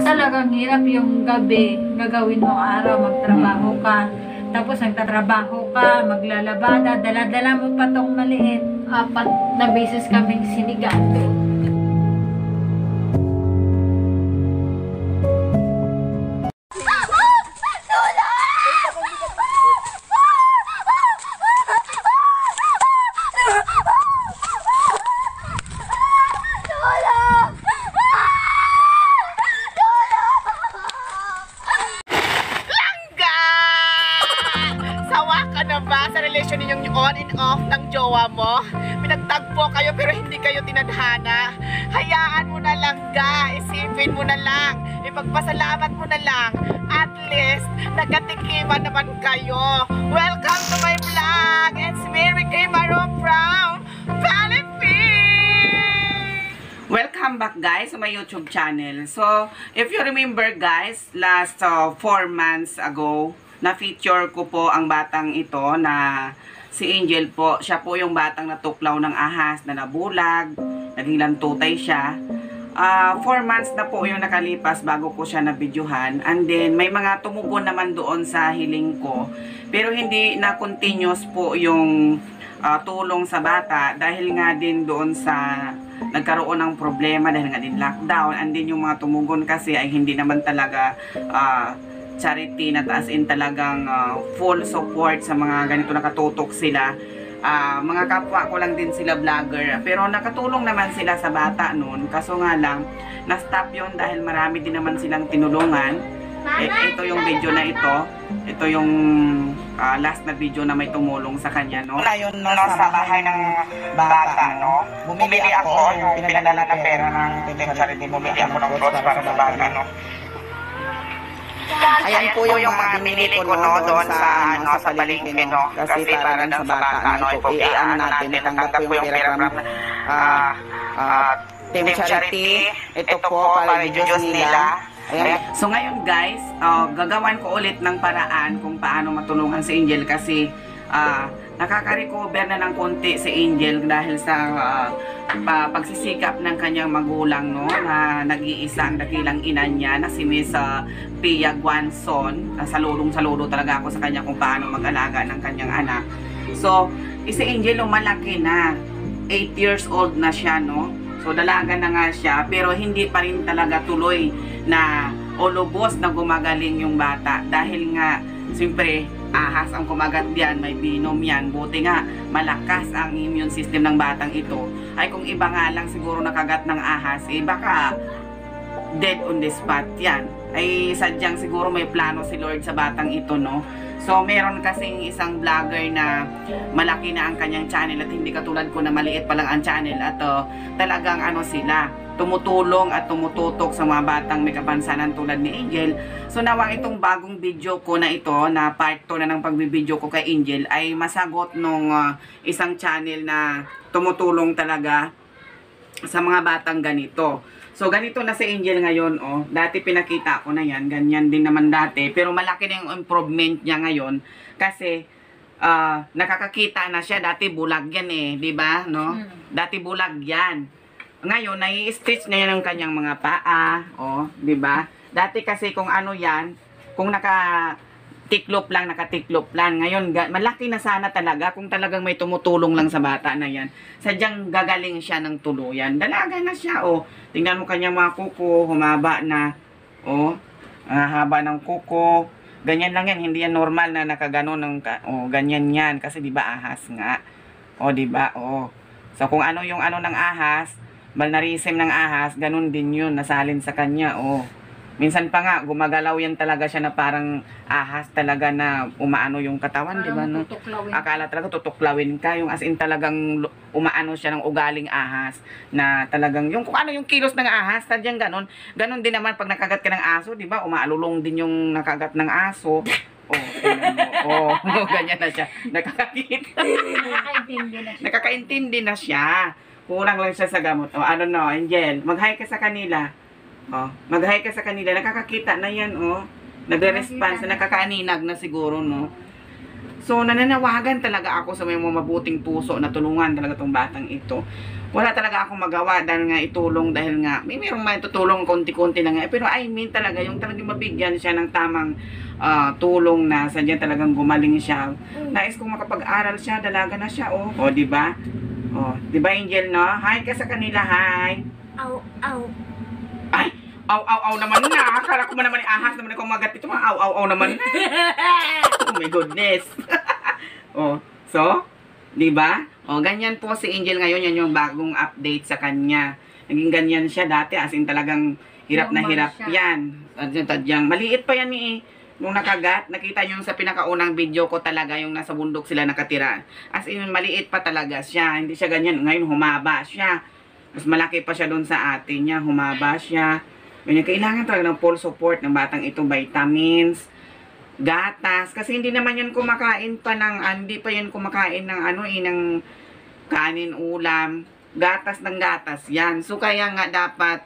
talagang hirap yung gabi, gagawin mo araw, magtrabaho ka. Tapos nagtatrabaho ka, maglalabada, dala-dala mo pa tong maliit. 4 na beses kaming sinigang. Ninyong on and off ng jowa mo. Pinagtagpo kayo pero hindi kayo tinadhana. Hayaan mo na lang, guys. Isipin mo na lang. Ipagpasalamat mo na lang. At least, nagkatikiman naman kayo. Welcome to my vlog. It's Mary Kay Maro from Philippines. Welcome back, guys, sa my YouTube channel. So, if you remember, guys, last 4 months ago, na-feature ko po ang batang ito na si Angel po. Siya po yung batang natuklaw ng ahas na nabulag, naging lantutay siya. 4 months na po yung nakalipas bago ko siya nabidyohan. And then, may mga tumugon naman doon sa hiling ko. Pero hindi na continuous po yung tulong sa bata dahil nga din doon sa nagkaroon ng problema dahil nga din lockdown. And then yung mga tumugon kasi ay hindi naman talaga charity na as in talagang full support sa mga ganito nakatutok sila. Mga kapwa ko lang din sila vlogger, pero nakatulong naman sila sa bata noon. Kaso nga lang na-stop yun dahil marami din naman silang tinulungan. Ito yung video na ito. Ito yung last na video na may tumulong sa kanya, no? Yun, no, sa bahay ng bata, no? Bumili ako yung pinadala na pera ng charity. Bumili ako ng clothes para sa bata, no? Ayan po yung mga binili ko no, doon sa palengke, no? Kasi para sa bata, no? I-ano natin, natanggap ko yung pera from Team Charity. Ito po para i-juice nila. Ayan. So ngayon, guys, gagawan ko ulit ng paraan kung paano matulungan si Angel kasi nakaka-recover na ng konti si Angel dahil sa pagsisikap ng kanyang magulang, no, na nag-iisa ang dakilang ina niya na si Miss Pia Guanzon. Saludong-saludo talaga ako sa kanya kung paano mag-alaga ng kanyang anak. So, si Angel malaki na, 8 years old na siya, no. So, dalaga na nga siya, pero hindi pa rin talaga tuloy na o lubos na gumagaling yung bata dahil nga, siyempre, ahas ang kumagat diyan, may binom yan. Buti nga, malakas ang immune system ng batang ito. Ay kung iba nga lang siguro nakagat ng ahas, baka dead on the spot yan. Ay sadyang siguro may plano si Lord sa batang ito, no? So, meron kasing isang vlogger na malaki na ang kanyang channel at hindi katulad ko na maliit pa lang ang channel at talagang sila tumutulong at tumututok sa mga batang may kapansanan tulad ni Angel. So nawang itong bagong video ko na ito, na part 2 na ng pagbibideo ko kay Angel, ay masagot nung isang channel na tumutulong talaga sa mga batang ganito. So ganito na si Angel ngayon, oh. Dati pinakita ko na yan, ganyan din naman dati. Pero malaki na yung improvement niya ngayon kasi nakakakita na siya. Dati bulag yan di ba, no? Dati bulag yan. Ngayon, nai-stretch na yan ang kanyang mga paa, di ba? Dati kasi kung yan, kung nakatiklop lang. Ngayon, malaki na sana talaga kung talagang may tumutulong lang sa bata na yan. Sadyang gagaling siya ng tuluyan. Dalaga na siya, Tingnan mo kanyang mga kuko, humaba na, haba ng kuko. Ganyan lang yan, hindi yan normal na nakaganon ng, ganyan yan. Kasi di ba ahas nga? Di ba? So, kung ano yung ng ahas, malnarisim ng ahas, ganun din yun, nasalin sa kanya, Minsan pa nga, gumagalaw yan talaga siya na parang ahas talaga na umaano yung katawan, di ba, no? Akala talaga tutuklawin ka, yung as in talagang umaano siya ng ugaling ahas, na talagang, yung kung ano yung kilos ng ahas, sadyang ganun. Ganun din naman pag nakagat ka ng aso, di ba, umaalulong din yung nakagat ng aso. Tingnan mo. Ganyan na siya. Nakakakita. Nakakaintindi na siya. Kulang lang siya sa gamot. Angel, mag-hi ka sa kanila. Mag-hi ka sa kanila. Nakakakita na yan, Nagre-response. Nakakaaninag na siguro, no? So, nananawagan talaga ako sa may mga mabuting puso na tulungan talaga tong batang ito. Wala talaga akong magawa dahil nga itulong, dahil nga mayroong may tutulong konti-konti lang nga. Pero I mean talaga, yung talagang mabigyan siya ng tamang tulong na sadya talagang gumaling siya. Nais kong makapag-aral siya, dalaga na siya, oh. O, di ba? O, di ba, Angel, no? Hi ka sa kanila, hi. Ow, ow. Ay, aw naman na. Akala ko man naman ahas naman ako magat ito. Aw naman na. Oh my goodness. Oh, so, di ba? Oh, ganyan po si Angel ngayon. Yan yung bagong update sa kanya. Naging ganyan siya dati. As in talagang hirap na hirap yan. Tadyang, maliit pa yan eh. Nung nakagat, nakita nyo sa pinakaunang video ko talaga yung nasa bundok sila nakatira. As in, maliit pa talaga siya. Hindi siya ganyan. Ngayon, humaba siya. Mas malaki pa siya doon sa atin niya. Humaba siya. Ganyan, kailangan talaga ng full support ng batang ito. Vitamins, gatas. Kasi hindi naman yan kumakain pa ng, hindi pa yan kumakain ng ng kanin, ulam. Gatas ng gatas yan. So, kaya nga dapat,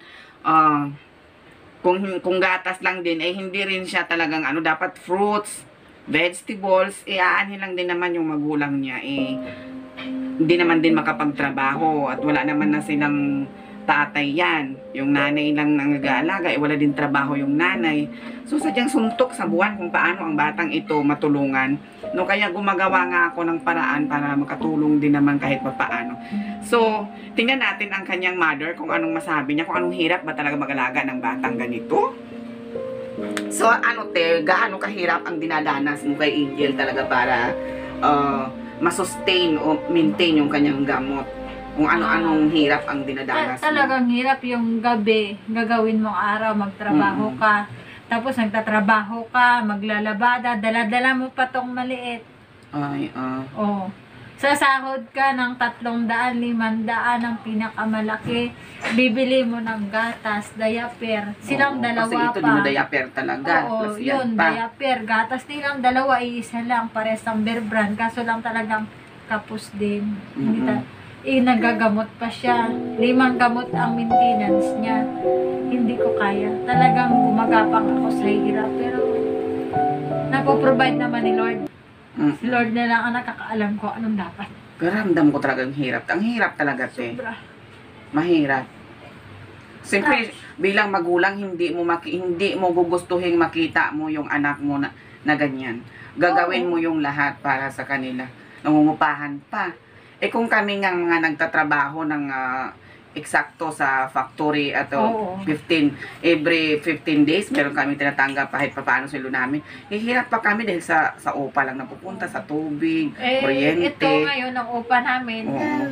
kung gatas lang din, hindi rin siya talagang dapat fruits, vegetables, aanhin lang din naman yung magulang niya, hindi naman din makapagtrabaho at wala naman na silang tatay yan. Yung nanay lang nang nag-aalaga, wala din trabaho yung nanay. So, sadyang suntok sa buwan kung paano ang batang ito matulungan. No, kaya gumagawa nga ako ng paraan para makatulong din naman kahit pa paano. So, tingnan natin ang kanyang mother kung anong masabi niya, kung anong hirap ba talaga mag-alaga ng batang ganito. So, gaano kahirap ang dinadanas mo kay Angel talaga para masustain o maintain yung kanyang gamot? Kung ano-anong hirap ang dinadanas mo? Talagang hirap yung gabi, gagawin mong araw, magtrabaho ka. Tapos nagtatrabaho ka, maglalabada, dala-dala mo pa tong maliit. Ay, Oh. Sasahod ka ng 300, 500 ang pinakamalaki. Bibili mo ng gatas, diaper. Silang dalawa kasi ito pa. din diaper talaga. Oo, Plus yan yun, pa. diaper. Gatas nilang dalawa, iisa lang. Pares ang Bear Brand. Kaso lang talagang kapos din. Hindi nagagamot pa siya. 5 gamot ang maintenance niya. Hindi ko kaya. Talagang gumagapang ako sa hirap. Pero, napoprovide naman ni Lord. Si Lord na lang ang nakakaalam ko anong dapat. Pero ramdam ko talaga ang hirap. Ang hirap talaga, te. Sobra. Mahirap. Siyempre, bilang magulang, hindi mo gugustuhin makita mo yung anak mo na ganyan. Gagawin mo yung lahat para sa kanila. Nangungupahan pa. Kung kami nga mga nagtatrabaho ng eksakto sa factory at every 15 days, meron kami tinatanggap kahit paano sa ilo namin. Hihirap pa kami dahil sa upa lang napupunta, sa tubig, kuryente. Ito ngayon ang upa namin.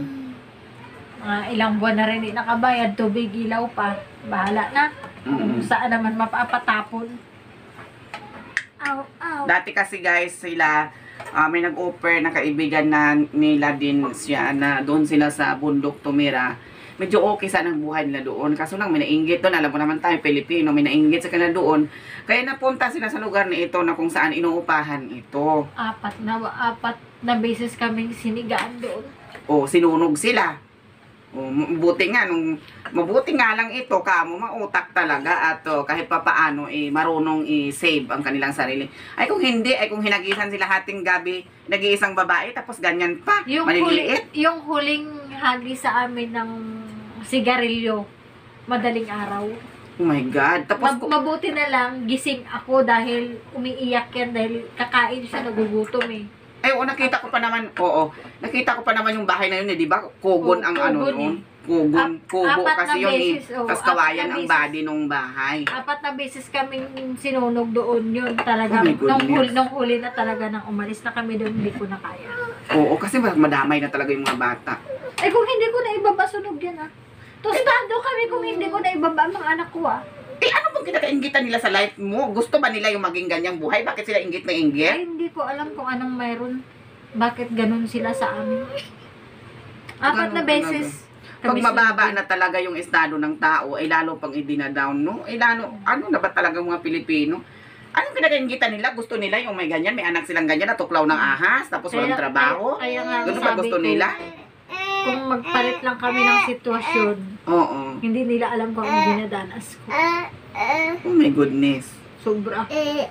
Ilang buwan na rin hindi nakabayad, tubig, ilaw pa. Bahala na. Kung saan naman mapapatapon. Ow, ow. Dati kasi guys, sila may nag-offer na kaibigan na nila din siya na doon sila sa bundok tumira. Medyo okay sana ang buhay nila doon. Kaso lang may nainggit doon. Alam mo naman tayo, Pilipino, may nainggit sa kanila doon. Kaya napunta sila sa lugar na ito na kung saan inuupahan ito. 4 na beses kaming sinigaan doon. Sinunog sila. Mabuti nga lang ito, kamo mautak talaga at kahit pa paano marunong i-save ang kanilang sarili. Kung hindi, kung hinagisan sila hating gabi, nag-iisang babae, tapos ganyan pa, maliliit. Yung huling hagi sa amin ng sigarilyo, madaling araw. Oh my God. Tapos, Mabuti na lang, gising ako dahil umiiyak yan dahil kakain siya, nagugutom eh. nakita ko pa naman yung bahay na yun di ba? Kugon ang kugon noon. Kubo kasi yun beses, tas kawayan ang body nung bahay. 4 na beses kaming sinunog doon yun. Talaga, Oh my goodness. nung huli na talaga nang umalis na kami doon, hindi ko na kaya. Kasi madamay na talaga yung mga bata. Kung hindi ko na ibaba, sunog yan Tostado kami kung hindi ko na ibaba ang mga anak ko Ano bang kinakaingitan nila sa life mo? Gusto ba nila yung maging ganyang buhay? Bakit sila inggit na inggit? Hindi ko alam kung anong mayroon. Bakit ganun sila sa amin? 4 na beses. Pag mababa na talaga yung estado ng tao, lalo pang i-dinadown, no? Ano na ba talaga mga Pilipino? Anong kinakaingitan nila? Gusto nila yung may ganyan, may anak silang ganyan, natuklaw ng ahas, tapos walang trabaho? Kaya nga, Ganun ba gusto nila? Kung magpalit lang kami ng sitwasyon, hindi nila alam kung ano dinadanas ko. Oh my goodness. Sobra.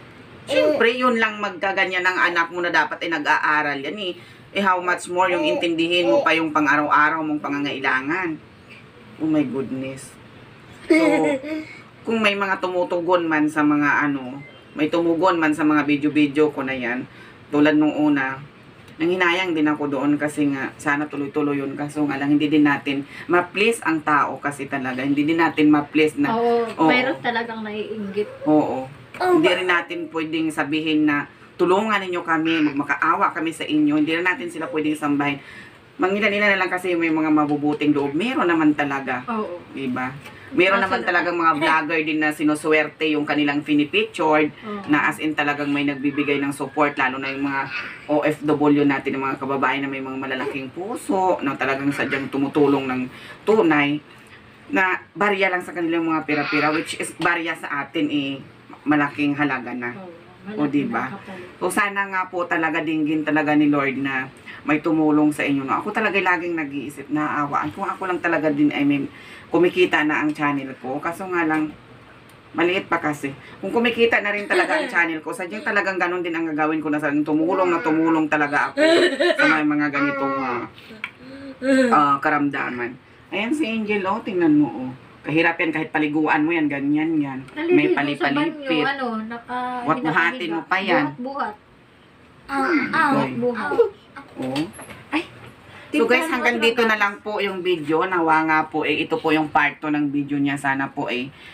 Siyempre, yun lang magkaganyan ng anak mo na dapat ay nag-aaral yan eh. How much more yung intindihin mo pa yung pang-araw-araw mong pangangailangan. Oh my goodness. So, kung may mga tumutugon man sa mga may tumugon man sa mga video-video ko na yan, tulad nung una, nanghinayang din ako doon kasi nga, sana tuloy-tuloy yun. Kaso nga lang, hindi din natin ma-please ang tao kasi talaga. Hindi din natin ma-please na, Oo, mayroon talagang naiinggit. oo. Hindi rin natin pwedeng sabihin na, tulungan ninyo kami, magmakaawa kami sa inyo. Hindi na natin sila pwedeng sambahin. Mangilan-ilan na lang kasi may mga mabubuting loob. Meron naman talaga. Oo. Diba? Meron naman talagang mga vlogger din na sinuswerte yung kanilang pinipictured na as in talagang may nagbibigay ng support, lalo na yung mga OFW natin, yung mga kababayan na may mga malalaking puso, na talagang sadyang tumutulong ng tunay, na barya lang sa kanilang mga pira-pira, which is barya sa atin malaking halaga na. O diba? So sana nga po talaga dinggin talaga ni Lord na may tumulong sa inyo. No? Ako talaga laging nag-iisip, naaawaan. Kung ako lang talaga din ay may kumikita na ang channel ko. Kaso nga lang, maliit pa kasi. Kung kumikita na rin talaga ang channel ko, sadyang talagang ganun din ang gagawin ko na sa tumulong talaga ako sa mga ganitong karamdaman. Ayan si Angel, tingnan mo, kahirap yan, kahit paliguan mo yan, ganyan yan. May palipalipit. Buhat-buhatin mo pa yan. Buhat. Ow. Oh. So guys, hanggang dito na lang po yung video. Nawa nga po, ito po yung part 2 ng video niya. Sana po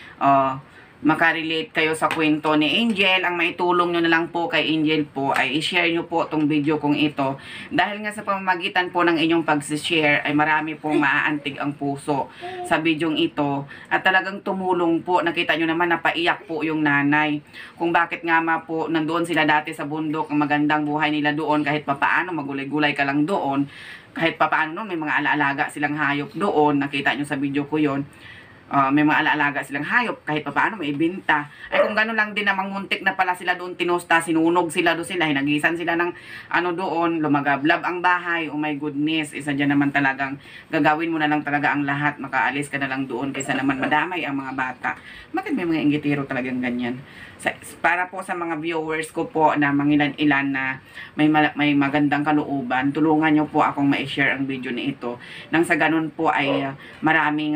makarelate kayo sa kwento ni Angel. Ang maitulong nyo na lang po kay Angel po ay i-share nyo po itong video kong ito. Dahil nga sa pamamagitan po ng inyong pag-share ay marami pong maaantig ang puso sa videong ito. At talagang tumulong po. Nakita nyo naman napaiyak po yung nanay. Kung bakit nga po nandoon sila dati sa bundok, ang magandang buhay nila doon, kahit papaano magulay-gulay ka lang doon. Kahit papaano may mga alaalaga silang hayop doon. Nakita nyo sa video ko yon. May mga alaalaga silang hayop, kahit paano may ibenta. Ay kung gano'n lang din namang muntik na pala sila doon tinusta, sinunog sila doon sila, hinagisan sila ng doon, lumagablab ang bahay. Oh my goodness, isa dyan naman talagang gagawin mo na lang talaga ang lahat, makaalis ka na lang doon kaysa naman madamay ang mga bata. Bakit may mga inggitiro talagang ganyan? Para po sa mga viewers ko po na mangilan-ilan na may magandang kalooban, tulungan nyo po akong ma-share ang video na ito. Nang sa ganun po ay maraming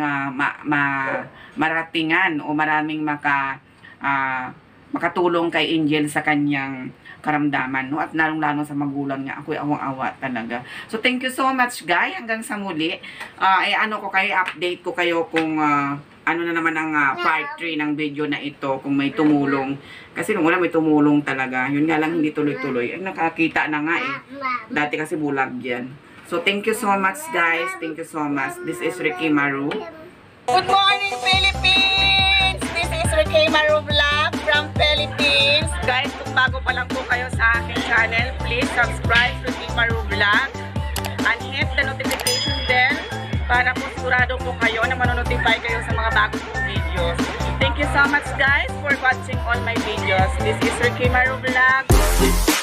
maratingan o maraming makatulong kay Angel sa kanyang karamdaman, no? At lalong-lalo sa magulang niya. Ako'y awang-awa talaga. So thank you so much guys, hanggang sa muli. Update ko kayo kung ano na naman ang part 3 ng video na ito, kung may tumulong. Kasi nung wala may tumulong talaga. Yun nga lang hindi tuloy-tuloy. Nakakita na nga Dati kasi bulag yan. So thank you so much guys. Thank you so much. This is Ricky Maru. Good morning Philippines! This is Ricky Maru Vlog from Philippines. Guys, kung bago pa lang po kayo sa aking channel, please subscribe to Ricky Maru Vlog and hit the notification bell para po sigurado po kayo na manonotify kayo sa mga bagong videos. Thank you so much guys for watching all my videos. This is Ricky Maru Vlog.